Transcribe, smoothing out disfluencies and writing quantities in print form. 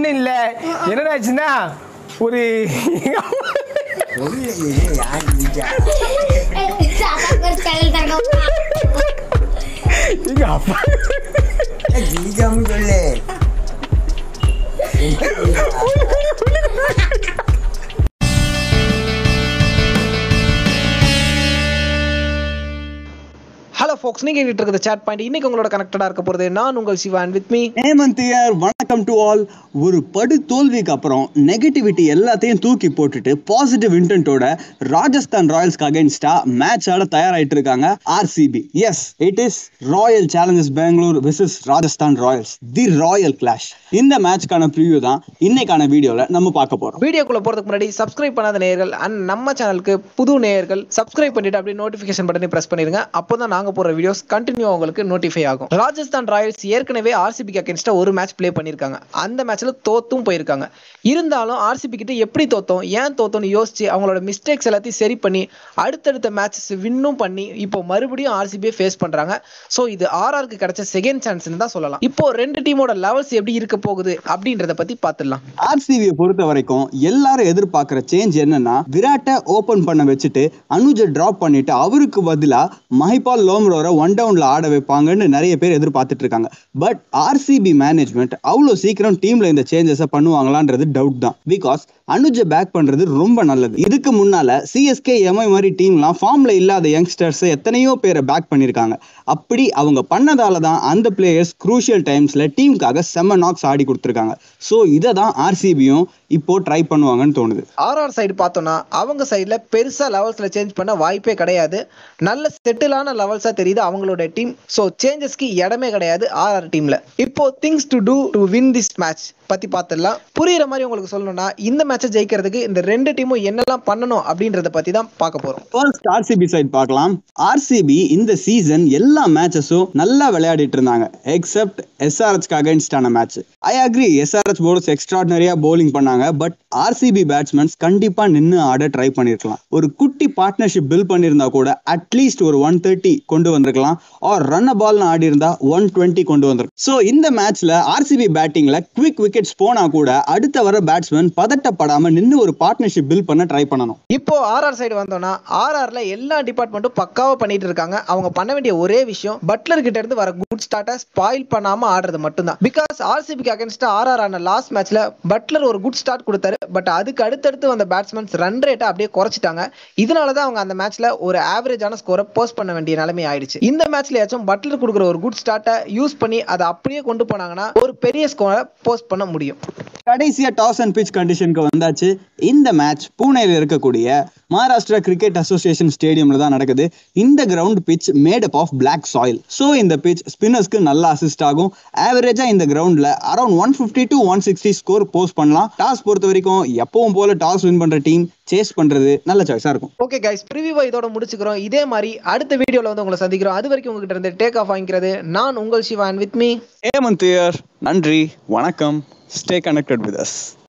ஒன்றும் இல்லை. என்னடாச்சுன்னா ஒரு எங்க அப்பா சொல்லு. ஹலோ ஃபோக்ஸ், நீங்க கேட்டுட்டு இருக்கிற சாட் பாயிண்ட். இன்னைக்கு உங்களோட கனெக்டடா இருக்க போறது நான் உங்கள் Siva and with me Hemant here. வணக்கம் டு ஆல். ஒரு படு தோல்விக்கு அப்புறம் நெகட்டிவிட்டி எல்லாத்தையும் தூக்கி போட்டுட்டு பாசிட்டிவ் இன்டென்ட்டோட ராஜஸ்தான் ராயல்ஸ்க்கு அகைன்ஸ்டா மேட்ச் ஆட தயாராயிட்டு இருக்காங்க RCB. Yes, it is Royal Challengers Bangalore versus Rajasthan Royals, the royal clash. இந்த மேட்ச்க்கான ப்ரிவ்யூ தான் இன்னைக்கான வீடியோல நம்ம பார்க்க போறோம். வீடியோக்குள்ள போறதுக்கு முன்னாடி சப்ஸ்கிரைப் பண்ணாத நேயர்கள் அண்ட் நம்ம சேனலுக்கு புது நேயர்கள் சப்ஸ்கிரைப் பண்ணிட்டு அப்படியே நோட்டிஃபிகேஷன் பட்டனை பிரஸ் பண்ணிருங்க. அப்போதான் நாங்க போற வீடியோஸ் கண்டினியூ உங்களுக்கு நோட்டிஃபை ஆகும். ராஜஸ்தான் ராயல்ஸ் ஏற்கனவே RCBக்கு அகைன்ஸ்டா ஒரு மேட்ச் ப்ளே பண்ணிருக்காங்க. அந்த மேட்ச்ல தோத்தும் போயிருக்காங்க. இருந்தாலும் RCB கிட்ட எப்படி தோத்தோம், ஏன் தோத்தோம்னு யோசிச்சு அவங்களோட மிஸ்டேக்ஸ் எல்லாத்தையும் சரி பண்ணி அடுத்தடுத்த மேட்சஸ் வின்னும் பண்ணி இப்போ மறுபடியும் RCB ஃபேஸ் பண்றாங்க. ஸோ இது RRக்கு கிடைச்ச செகண்ட் சான்ஸ்னு தான் சொல்லலாம். இப்போ ரெண்டு டீமோட லெவல்ஸ் எப்படி இருக்க போகுது அப்படின்றத பத்தி பார்த்துடலாம். RCBயை பொறுத்த வரைக்கும் எல்லாரும் எதிர்பார்க்கிற சேஞ்ச் என்னன்னா, விராட்டை ஓபன் பண்ண வச்சுட்டு அனுஜை டிராப் பண்ணிட்டு அவருக்கு பதிலா மஹிபால் லோம்ரோரை ஒன் டவுன்ல ஆட வைப்பாங்கன்னு நிறைய பேர் எதிர்பார்த்துட்டு இருக்காங்க. பட் RCB மேனேஜ்மெண்ட் அவ்வளோ சீக்கிரம் டீம்ல இந்த சேஞ்சஸை பண்ணுவாங்களான்றது டவுட் தான். பிகாஸ் அனுஜை பேக் பண்றது ரொம்ப நல்லது. இதுக்கு முன்னால CSK MI மாதிரி டீம்லாம் ஃபார்ம்ல இல்லாத யங்ஸ்டர்ஸ் எத்தனையோ பேரை பேக் பண்ணிருக்காங்க. அப்படி அவங்க பண்ணதால தான் அந்த பிளேயர்ஸ் குரூஷியல் டைம்ஸ்ல டீமுக்காக செம்ம நாக்ஸ் ஆடி கொடுத்துருக்காங்க. ஸோ இதை தான் RCBயும் இப்போ ட்ரை பண்ணுவாங்கன்னு தோணுது. RR சைடு பார்த்தோம்னா அவங்க சைடில் பெருசா லெவல்ஸ்ல சேஞ்ச் பண்ண வாய்ப்பே கிடையாது. நல்ல செட்டிலான லெவல்ஸா தெரியுது அவங்களோட டீம். ஸோ சேஞ்சஸ்க்கு இடமே கிடையாது RR டீம்ல. இப்போ things to do to win this match பத்தி பார்த்துடலாம். புரியுற மாதிரி உங்களுக்கு சொல்லணும்னா இந்த மேட்சை ஜெயிக்கிறதுக்கு இந்த ரெண்டு டீமும் என்னெல்லாம் பண்ணணும் அப்படின்றத பத்தி தான் பார்க்க போறோம். ஃபர்ஸ்ட் RCB சைடு பார்க்கலாம். RCB இந்த சீசன் எல்லா மேட்சஸும் நல்லா விளையாடிட்டு இருந்தாங்க எக்ஸப்ட் SRHக்கு அகைன்ஸ்டான மேட்ச். ஐ அக்ரி, SRH போலர்ஸ் எக்ஸ்ட்ராடினரியா bowling பண்ணாங்க. பட் RCB பேட்ஸ்மேன்ஸ் கண்டிப்பா நின்று ஆட ட்ரை பண்ணிருக்கலாம். ஒரு குட்டி பார்ட்னர்ஷிப் பில்ட் பண்ணிருந்தா கூட அட்லீஸ்ட் ஒரு 130 கொண்டு வந்திருக்கலாம். ஆர் ரன் பால்னு ஆடி இருந்தா 120 கொண்டு வந்திருக்கும். ஸோ இந்த மேட்ச்ல RCB பேட்டிங்ல குவிக் விக்கெட்ஸ் போனா கூட அடுத்த வர பேட்ஸ்மேன் பதட்டப்படாம நின்று ஒரு பார்ட்னர்ஷிப் பில்ட் பண்ண ட்ரை பண்ணணும். இப்போ RR சைடு வந்தோம்னா RRல எல்லா டிபார்ட்மெண்ட்டும் பக்காவா பண்ணிட்டு இருக்காங்க. அவங்க பண்ண வேண்டிய ஒரே விஷயம் பட்லர் கிட்ட இருந்து வர குட் ஸ்டார்ட்டை ஸ்பாயில் பண்ணாம ஆடுறது மட்டும்தான். பிகாஸ் RCBக்கு அகைன்ஸ்டா RR ஆன லாஸ்ட் மேட்ச்ல பட்லர் ஒரு குட் ஸ்டார்ட் கொடுத்தாரு. பட் அதுக்கு அடுத்தடுத்து வந்த பேட்ஸ்மேன்ஸ் ரன் ரேட்டை அப்படியே குறைச்சிட்டாங்க. இதனாலதான் அவங்க அந்த மேட்ச்ல ஒரு ஆவரேஜான ஸ்கோரை போஸ்ட் பண்ண வேண்டிய நிலைமை ஆயிடுச்சு. இந்த மேட்ச்லயாச்சும் பட்லர் கொடுக்குற ஒரு குட் ஸ்டார்ட்டை யூஸ் பண்ணி அதை அப்படியே கொண்டு போனாங்கன்னா ஒரு பெரிய ஸ்கோரை போஸ்ட் பண்ண முடியும். கடைசியா டாஸ் அண்ட் பிட்ச் கண்டிஷனுக்கு வந்தாச்சு. இந்த மேட்ச் பூனேல இருக்கக்கூடிய மகாராஷ்டிரா கிரிக்கெட் அசோசியேஷன் ஸ்டேடியம்ல தான் நடக்குது. இந்த ground pitch made up of black soil. So இந்த பிட்ச் ஸ்பின்னர்ஸ்க்கு நல்லா அசிஸ்ட் ஆகும். ஆவரேஜா இந்த கிரவுண்ட்ல அரௌண்ட் 150 to 160 ஸ்கோர் போஸ்ட் பண்ணலாம். டாஸ் பொறுத்த வரைக்கும் எப்பவும் போல டாஸ் வின் பண்ற டீம் சேஸ் பண்றது நல்ல சாய்ஸா இருக்கும். ஓகே கைஸ், ப்ரிவியூவை இதோட முடிச்சுக்கிறோம். இதே மாதிரி அடுத்த வீடியோல வந்து உங்களை சந்திக்கிறோம். அது வரைக்கும் உங்ககிட்ட இருந்து டேக் ஆஃப் வாங்கிக்கிறது நான் உங்கள் Siva and with me Hemant here. நன்றி, வணக்கம். Stay connected with us.